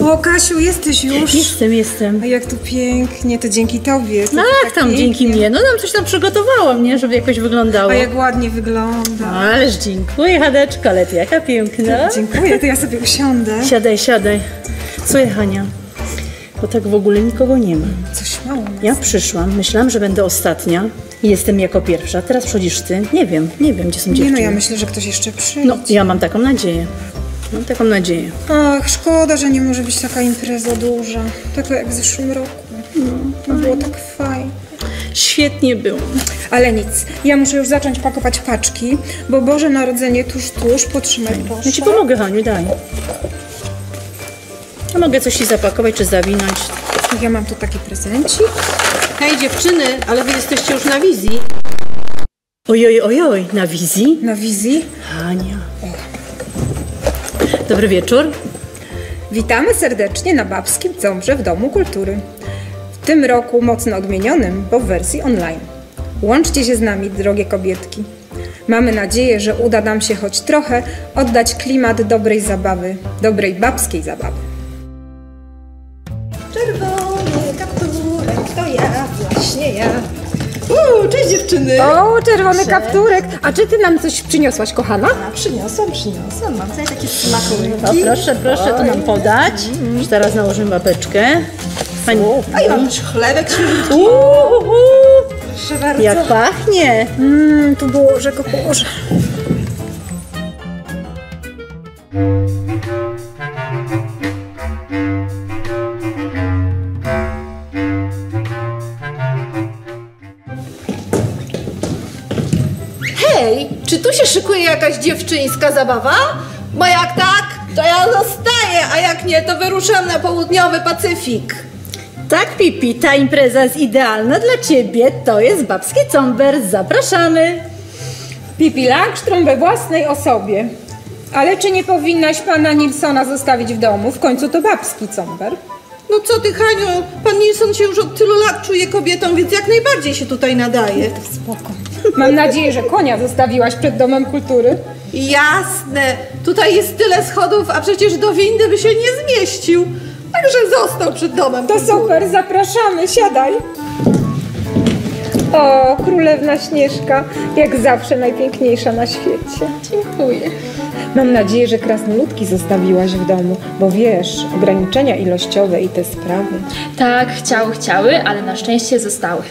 O, Kasiu, jesteś już? Jestem. A jak tu pięknie, to dzięki tobie. To No tak jak tam pięknie. dzięki mnie? No nam coś tam przygotowałam, nie? Żeby jakoś wyglądało. A jak ładnie wygląda. Ależ dziękuję, Hadeczko, ale ty jaka piękna. Dziękuję, to ja sobie usiądę. Siadaj. Słuchaj, Hania, bo tak w ogóle nikogo nie ma. Coś mało nas. Ja przyszłam, myślałam, że będę ostatnia i jestem jako pierwsza. Teraz przychodzisz ty. Nie wiem, gdzie są dziewczyny. Nie no, ja myślę, że ktoś jeszcze przyjdzie. No, ja mam taką nadzieję. Ach, szkoda, że nie może być taka impreza duża. Taka jak w zeszłym roku. No, było tak fajnie. Świetnie było. Ale nic, ja muszę już zacząć pakować paczki, bo Boże Narodzenie tuż, potrzymaj proszę. Ja ci pomogę, Haniu, daj. A mogę coś ci zapakować czy zawinąć. Ja mam tu taki prezencik. Hej dziewczyny, ale wy jesteście już na wizji. Ojoj, na wizji? Na wizji. Hania. Dobry wieczór. Witamy serdecznie na Babskim Combrze w Domu Kultury. W tym roku mocno odmienionym, bo w wersji online. Łączcie się z nami, drogie kobietki. Mamy nadzieję, że uda nam się choć trochę oddać klimat dobrej zabawy, dobrej babskiej zabawy. Czerwony kapturek, to ja, właśnie ja. Cześć dziewczyny. O, czerwony kapturek! A czy ty nam coś przyniosłaś, kochana? Przyniosłam. Mam tutaj takie smakołyki. O, proszę to nam podać. Już teraz nałożymy babeczkę. Pani. A ja mam też chlebek świeżutki. Proszę bardzo. Jak pachnie. Tu położę go, położę. Hej, czy tu się szykuje jakaś dziewczyńska zabawa? Bo jak tak, to ja zostaję, a jak nie, to wyruszam na południowy Pacyfik. Tak, Pipi, ta impreza jest idealna dla ciebie. To jest Babski Comber. Zapraszamy. Pipi Langström we własnej osobie. Ale czy nie powinnaś pana Nilsona zostawić w domu? W końcu to babski comber. No co ty, Haniu, pan Nilsson się już od tylu lat czuje kobietą, więc jak najbardziej się tutaj nadaje. Spoko. Mam nadzieję, że konia zostawiłaś przed Domem Kultury. Jasne, tutaj jest tyle schodów, a przecież do windy by się nie zmieścił. Także został przed domem. To super, zapraszamy, siadaj. O, królewna Śnieżka, jak zawsze najpiękniejsza na świecie. Dziękuję. Mam nadzieję, że krasnoludki zostawiłaś w domu, bo wiesz, ograniczenia ilościowe i te sprawy. Tak, chciały, ale na szczęście zostały.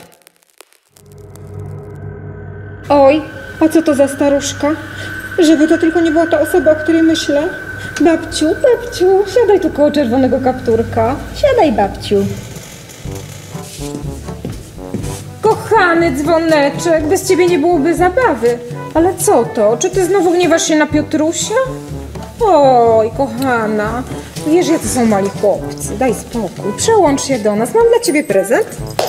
Oj, a co to za staruszka? Żeby to tylko nie była ta osoba, o której myślę. Babciu, siadaj tu koło czerwonego kapturka. Siadaj, babciu. Kochany dzwoneczek, bez ciebie nie byłoby zabawy. Ale co to? Czy ty znowu gniewasz się na Piotrusia? Oj, kochana, wiesz, jacy są mali chłopcy. Daj spokój, przełącz się do nas. Mam dla ciebie prezent.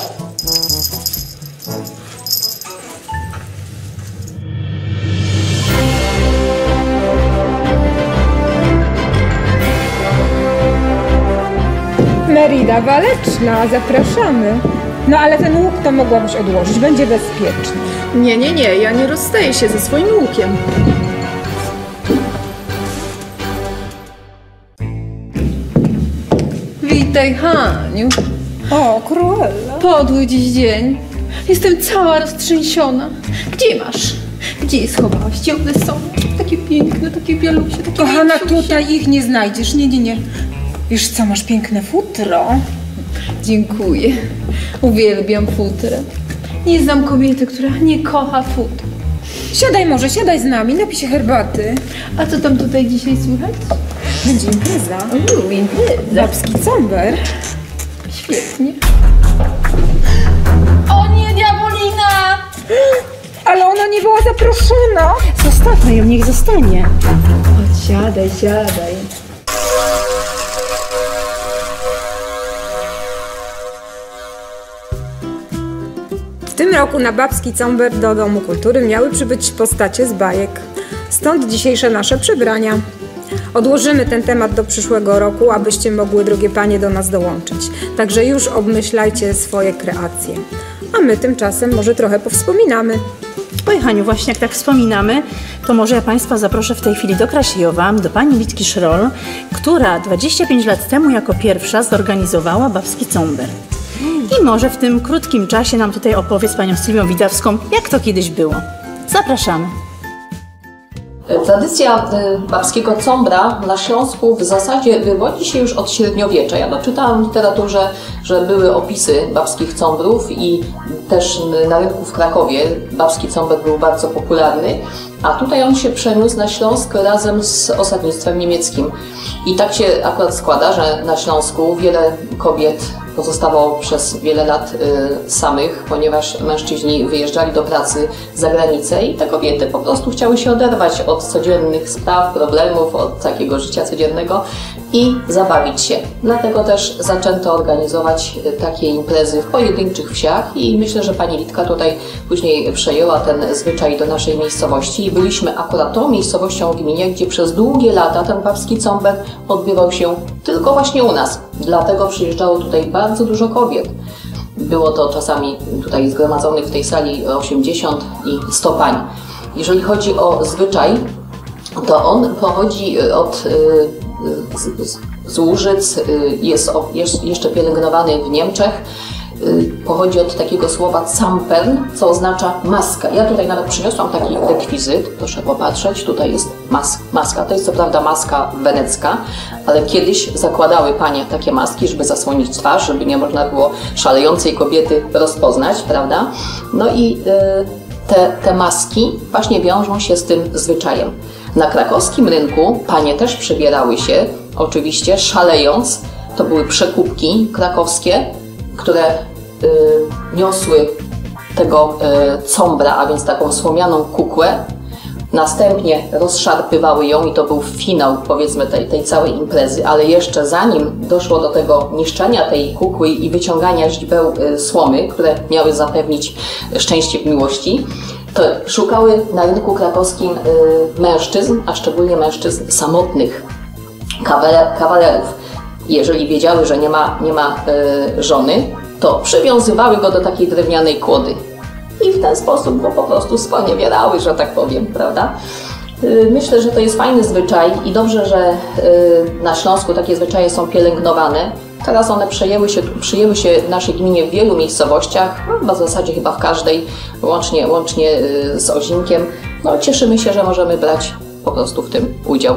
Merida Waleczna, zapraszamy. No ale ten łuk to mogłabyś odłożyć, będzie bezpieczny. Nie, ja nie rozstaję się ze swoim łukiem. Witaj, Haniu. O, Cruella. Podły dziś dzień. Jestem cała roztrzęsiona. Gdzie masz? Gdzie je schowałaś? Gdzie one są? Takie piękne, takie bielusie, takie Kochana, mięciusie. tutaj ich nie znajdziesz. Nie. Wiesz co, masz piękne futro. Dziękuję. Uwielbiam futrę. Nie znam kobiety, która nie kocha futra. Siadaj z nami, napij się herbaty. A co tam tutaj dzisiaj słychać? Będzie impreza. Impreza. Babski comber. Świetnie. O nie, diabolina! Ale ona nie była zaproszona. Zostawmy ją, niech zostanie. Chodź, siadaj. W tym roku na Babski Comber do Domu Kultury miały przybyć postacie z bajek. Stąd dzisiejsze nasze przebrania. Odłożymy ten temat do przyszłego roku, abyście mogły, drogie panie, do nas dołączyć. Także już obmyślajcie swoje kreacje. A my tymczasem może trochę powspominamy. Oj Haniu, właśnie jak tak wspominamy, to może ja Państwa zaproszę w tej chwili do Krasiejowa, do pani Witki Szrol, która 25 lat temu jako pierwsza zorganizowała Babski Comber. I może w tym krótkim czasie nam tutaj opowie z panią Sylwią Widawską, jak to kiedyś było. Zapraszamy. Tradycja babskiego combra na Śląsku w zasadzie wywodzi się już od średniowiecza. Ja doczytałam w literaturze, że były opisy babskich combrów i też na rynku w Krakowie babski comber był bardzo popularny, a tutaj on się przeniósł na Śląsk razem z osadnictwem niemieckim. I tak się akurat składa, że na Śląsku wiele kobiet pozostawało przez wiele lat samych, ponieważ mężczyźni wyjeżdżali do pracy za granicę i te kobiety po prostu chciały się oderwać od codziennych spraw, problemów, od takiego życia codziennego i zabawić się. Dlatego też zaczęto organizować takie imprezy w pojedynczych wsiach i myślę, że pani Litka tutaj później przejęła ten zwyczaj do naszej miejscowości i byliśmy akurat tą miejscowością w gminie, gdzie przez długie lata ten babski comber odbywał się tylko właśnie u nas. Dlatego przyjeżdżało tutaj bardzo dużo kobiet. Było to czasami tutaj zgromadzonych w tej sali 80 i 100 pań. Jeżeli chodzi o zwyczaj, to on pochodzi z Łużyc, jest jeszcze pielęgnowany w Niemczech. Pochodzi od takiego słowa Zampern, co oznacza maska. Ja tutaj nawet przyniosłam taki rekwizyt, proszę popatrzeć, tutaj jest maska. To jest co prawda maska wenecka, ale kiedyś zakładały panie takie maski, żeby zasłonić twarz, żeby nie można było szalejącej kobiety rozpoznać, prawda? No i te maski właśnie wiążą się z tym zwyczajem. Na krakowskim rynku panie też przebierały się, oczywiście szalejąc. To były przekupki krakowskie, które niosły tego combra, a więc taką słomianą kukłę. Następnie rozszarpywały ją i to był finał, powiedzmy, tej całej imprezy, ale jeszcze zanim doszło do tego niszczenia tej kukły i wyciągania źdźbeł słomy, które miały zapewnić szczęście w miłości, to szukały na rynku krakowskim mężczyzn, a szczególnie mężczyzn samotnych, kawalerów. Jeżeli wiedziały, że nie ma żony, to przywiązywały go do takiej drewnianej kłody. I w ten sposób go po prostu sponiewierały, że tak powiem, prawda? Myślę, że to jest fajny zwyczaj i dobrze, że na Śląsku takie zwyczaje są pielęgnowane. Teraz one przyjęły się w naszej gminie w wielu miejscowościach, w zasadzie chyba w każdej, łącznie z Ozinkiem. No, cieszymy się, że możemy brać po prostu w tym udział.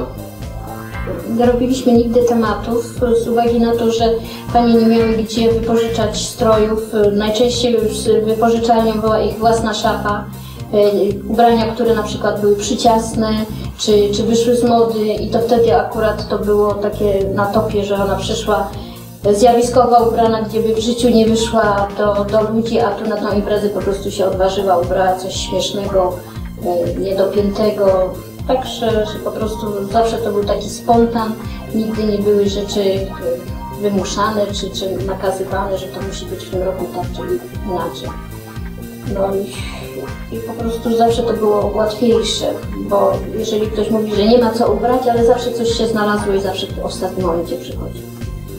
Nie robiliśmy nigdy tematów z uwagi na to, że panie nie miały gdzie wypożyczać strojów. Najczęściej już wypożyczalnią była ich własna szapa. Ubrania, które na przykład były przyciasne, czy wyszły z mody i to wtedy akurat to było takie na topie, że ona przyszła zjawiskowa ubrana, gdzie by w życiu nie wyszła do ludzi, a tu na tą imprezę po prostu się odważyła, ubrała coś śmiesznego, niedopiętego. Także że po prostu zawsze to był taki spontan, nigdy nie były rzeczy wymuszane czy nakazywane, że to musi być w tym roku tak, czyli inaczej. No i po prostu zawsze to było łatwiejsze, bo jeżeli ktoś mówi, że nie ma co ubrać, ale zawsze coś się znalazło i zawsze w ostatnim momencie przychodzi.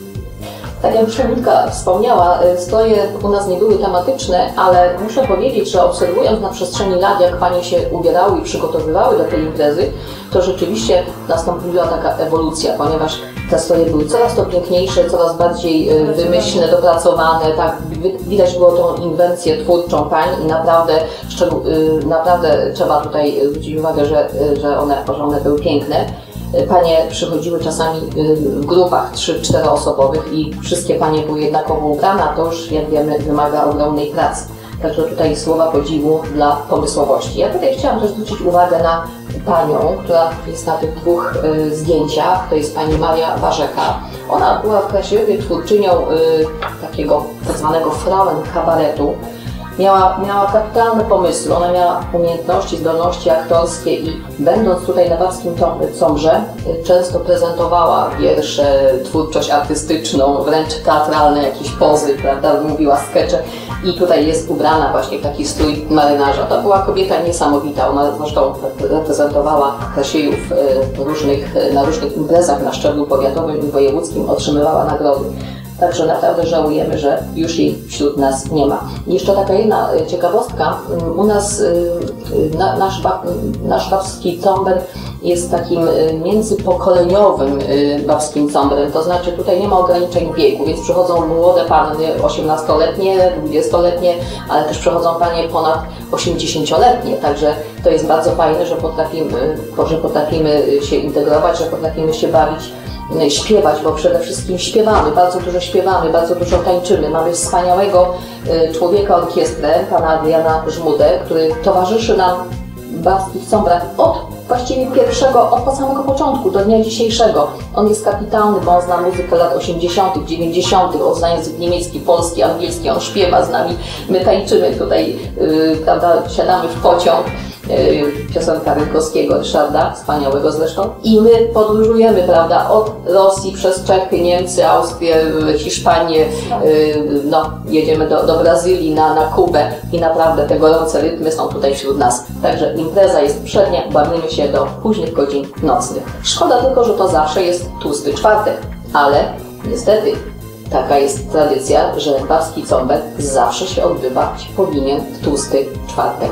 Tak jak już Kamilka wspomniała, stroje u nas nie były tematyczne, ale muszę powiedzieć, że obserwując na przestrzeni lat, jak panie się ubierały i przygotowywały do tej imprezy, to rzeczywiście nastąpiła taka ewolucja, ponieważ te stroje były coraz to piękniejsze, coraz bardziej wymyślne, dopracowane, tak, widać było tą inwencję twórczą pań i naprawdę trzeba tutaj zwrócić uwagę, że one były piękne. Panie przychodziły czasami w grupach 3-4 osobowych i wszystkie panie były jednakowo ubrane, a to już, jak wiemy, wymaga ogromnej pracy. Także tutaj słowa podziwu dla pomysłowości. Ja tutaj chciałam też zwrócić uwagę na panią, która jest na tych dwóch zdjęciach. To jest pani Maria Warzecha. Ona była w Krasiejowie twórczynią takiego tak zwanego Frauen-kabaretu. Miała kapitalne pomysły, ona miała umiejętności, zdolności aktorskie i będąc tutaj na babskim combrze często prezentowała wiersze, twórczość artystyczną, wręcz teatralne jakieś pozy, prawda, mówiła skecze i tutaj jest ubrana właśnie w taki strój marynarza. To była kobieta niesamowita, ona zresztą reprezentowała Krasiejów na różnych imprezach na szczeblu powiatowym i wojewódzkim, otrzymywała nagrody. Także naprawdę żałujemy, że już jej wśród nas nie ma. Jeszcze taka jedna ciekawostka. U nas nasz babski comber jest takim międzypokoleniowym babskim comberem, to znaczy tutaj nie ma ograniczeń wieku, więc przychodzą młode panny 18-letnie, 20-letnie, ale też przychodzą panie ponad 80-letnie, także to jest bardzo fajne, że potrafimy się integrować, że potrafimy się bawić, śpiewać, bo przede wszystkim śpiewamy, bardzo dużo tańczymy. Mamy wspaniałego człowieka orkiestrę, pana Adriana Żmudę, który towarzyszy nam w babskich combrach właściwie od samego początku do dnia dzisiejszego. On jest kapitalny, bo on zna muzykę lat 80., 90., on zna język niemiecki, polski, angielski, on śpiewa z nami, my tańczymy tutaj, prawda, siadamy w pociąg, piosenka Rynkowskiego, Ryszarda, wspaniałego zresztą, i my podróżujemy, prawda, od Rosji przez Czechy, Niemcy, Austrię, Hiszpanię, no, jedziemy do Brazylii, na Kubę i naprawdę te gorące rytmy są tutaj wśród nas. Także impreza jest przednia, bawimy się do późnych godzin nocnych. Szkoda tylko, że to zawsze jest tłusty czwartek, ale niestety taka jest tradycja, że babski comber zawsze się odbywać powinien w tłusty czwartek.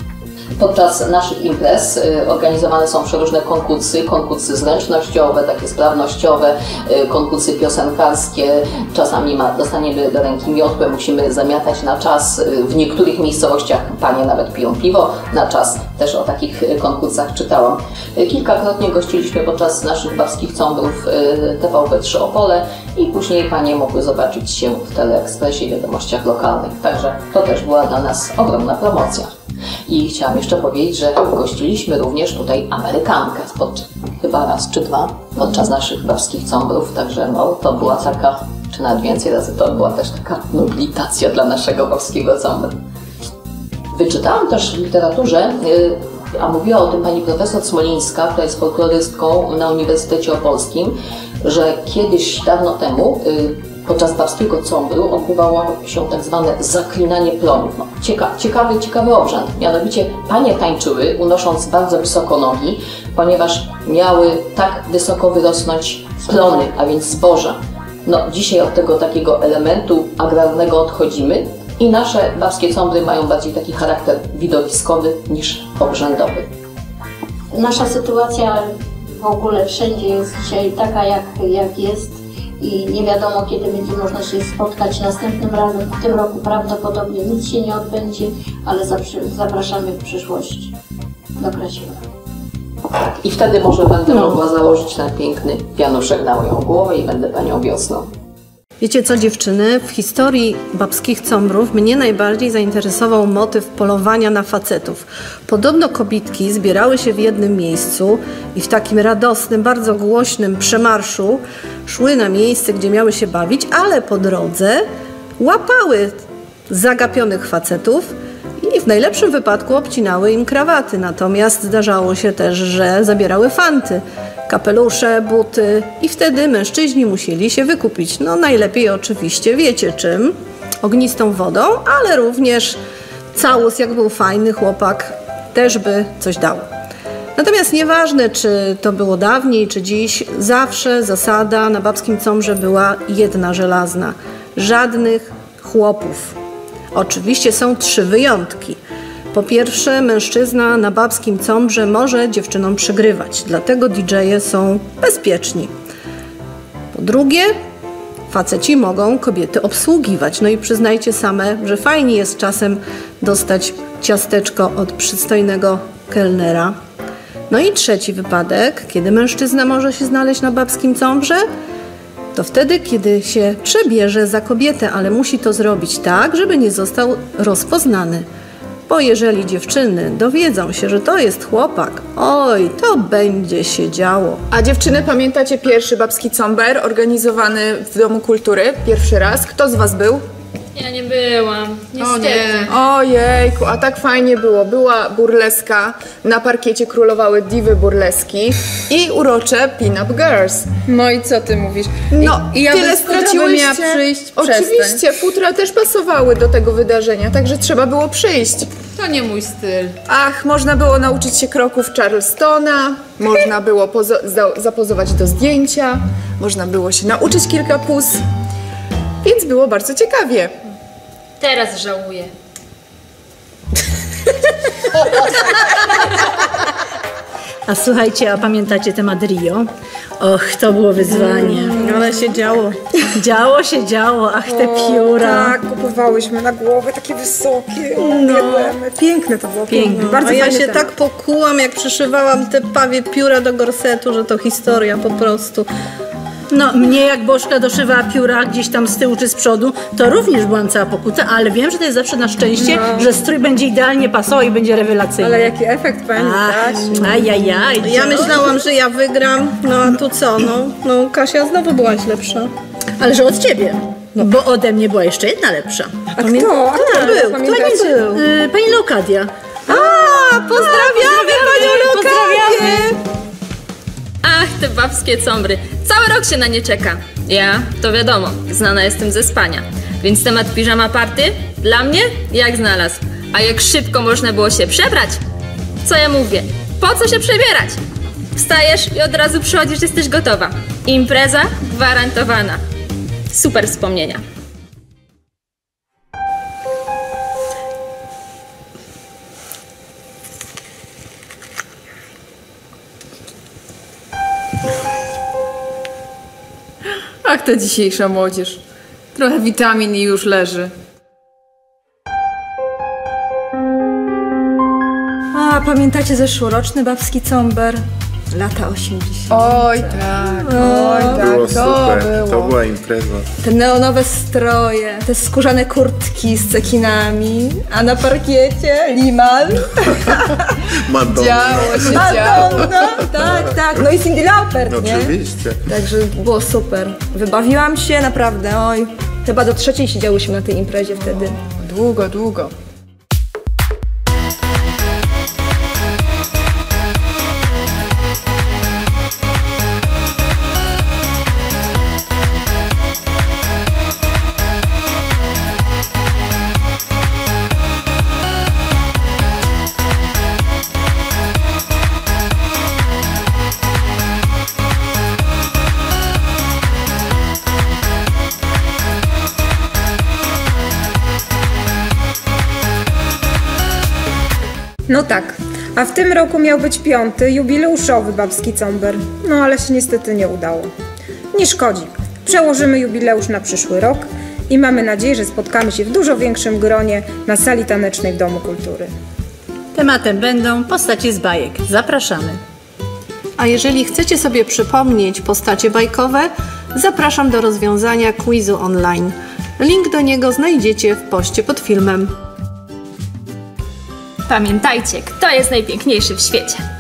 Podczas naszych imprez organizowane są przeróżne konkursy zręcznościowe, takie sprawnościowe, konkursy piosenkarskie. Czasami dostaniemy do ręki miotłę, musimy zamiatać na czas. W niektórych miejscowościach panie nawet piją piwo na czas. Też o takich konkursach czytałam. Kilkakrotnie gościliśmy podczas naszych babskich combrów TVP3 Opole i później panie mogły zobaczyć się w Teleekspresie i wiadomościach lokalnych. Także to też była dla nas ogromna promocja. I chciałam jeszcze powiedzieć, że gościliśmy również tutaj Amerykankę chyba raz czy dwa podczas naszych babskich combrów, także no, to była taka, czy nawet więcej razy, to była też taka nobilitacja dla naszego babskiego combru. Wyczytałam też w literaturze, a mówiła o tym pani profesor Smolińska, która jest folklorystką na Uniwersytecie Opolskim, że kiedyś, dawno temu, podczas babskiego combru odbywało się tak zwane zaklinanie plonów. No, ciekawy obrzęd. Mianowicie panie tańczyły, unosząc bardzo wysoko nogi, ponieważ miały tak wysoko wyrosnąć plony, a więc zboża. No, dzisiaj od tego takiego elementu agrarnego odchodzimy i nasze babskie combry mają bardziej taki charakter widowiskowy niż obrzędowy. Nasza sytuacja w ogóle wszędzie jest dzisiaj taka, jak jest. I nie wiadomo, kiedy będzie można się spotkać następnym razem. W tym roku prawdopodobnie nic się nie odbędzie, ale zapraszamy w przyszłości do Krasiewa. I wtedy może będę mogła założyć ten piękny wianuszek na moją głowę i będę panią wiosną. Wiecie co, dziewczyny? W historii babskich combrów mnie najbardziej zainteresował motyw polowania na facetów. Podobno kobitki zbierały się w jednym miejscu i w takim radosnym, bardzo głośnym przemarszu szły na miejsce, gdzie miały się bawić, ale po drodze łapały zagapionych facetów i w najlepszym wypadku obcinały im krawaty. Natomiast zdarzało się też, że zabierały fanty, kapelusze, buty i wtedy mężczyźni musieli się wykupić. No najlepiej oczywiście wiecie czym? Ognistą wodą, ale również całus, jak był fajny chłopak, też by coś dał. Natomiast nieważne, czy to było dawniej, czy dziś, zawsze zasada na babskim combrze była jedna żelazna. Żadnych chłopów. Oczywiście są 3 wyjątki. Po pierwsze, mężczyzna na babskim combrze może dziewczynom przygrywać, dlatego DJ-e są bezpieczni. Po drugie, faceci mogą kobiety obsługiwać. No i przyznajcie same, że fajnie jest czasem dostać ciasteczko od przystojnego kelnera. No i trzeci wypadek, kiedy mężczyzna może się znaleźć na babskim combrze, to wtedy, kiedy się przebierze za kobietę, ale musi to zrobić tak, żeby nie został rozpoznany. Bo jeżeli dziewczyny dowiedzą się, że to jest chłopak, oj, to będzie się działo. A dziewczyny, pamiętacie pierwszy babski comber organizowany w Domu Kultury? Pierwszy raz. Kto z was był? Ja nie byłam, niestety. O nie. Ojejku, a tak fajnie było. Była burleska, na parkiecie królowały diwy burleski i urocze pin-up girls. No i co ty mówisz? No, I ja tyle straciłyście. miała przyjść, oczywiście, futra też pasowały do tego wydarzenia, także trzeba było przyjść. To nie mój styl. Ach, można było nauczyć się kroków Charlestona, można było zapozować do zdjęcia, można było się nauczyć kilka puz. więc było bardzo ciekawie. Teraz żałuję. A słuchajcie, a pamiętacie temat Rio? Och, to było wyzwanie. Ale się działo. Działo, ach te pióra. Tak, kupowałyśmy na głowę takie wysokie. Piękne to było. Piękne. Bardzo A ja fajny się temat. tak pokułam, jak przyszywałam te pawie pióra do gorsetu, że to historia po prostu. No, mnie jak Bożka doszywała pióra gdzieś tam z tyłu czy z przodu, to również byłam cała pokuta, ale wiem, że to jest zawsze na szczęście, że strój będzie idealnie pasował i będzie rewelacyjny. Ale jaki efekt, pani Kasiu. Ajajaj. Ja myślałam, że ja wygram, no a tu co, no Kasia znowu byłaś lepsza. Ale że od ciebie. No, bo ode mnie była jeszcze jedna lepsza. A kto? A kto był? Pamiętacie? Pani Leokadia. Pozdrawiamy panią Lokadię! Ach, te babskie combry. Cały rok się na nie czeka. Ja, to wiadomo, znana jestem ze spania. Więc temat piżama party dla mnie jak znalazł. A jak szybko można było się przebrać? Co ja mówię? Po co się przebierać? Wstajesz i od razu przychodzisz, jesteś gotowa. Impreza gwarantowana. Super wspomnienia. Ach, ta dzisiejsza młodzież. Trochę witamin i już leży. A pamiętacie zeszłoroczny babski comber? Lata 80. Oj tak, Było super, to to było. była impreza. Te neonowe stroje, te skórzane kurtki z cekinami, a na parkiecie liman. Madonna. Działo się, działo. Madonna, tak. No i Cyndi Lauper, nie? Oczywiście. Także było super. Wybawiłam się naprawdę, oj. Chyba do 3 siedziałyśmy na tej imprezie wtedy. Długo. No tak, a w tym roku miał być 5. jubileuszowy babski comber. No ale się niestety nie udało. Nie szkodzi. Przełożymy jubileusz na przyszły rok i mamy nadzieję, że spotkamy się w dużo większym gronie na sali tanecznej w Domu Kultury. Tematem będą postacie z bajek. Zapraszamy. A jeżeli chcecie sobie przypomnieć postacie bajkowe, zapraszam do rozwiązania quizu online. Link do niego znajdziecie w poście pod filmem. Pamiętajcie, kto jest najpiękniejszy w świecie.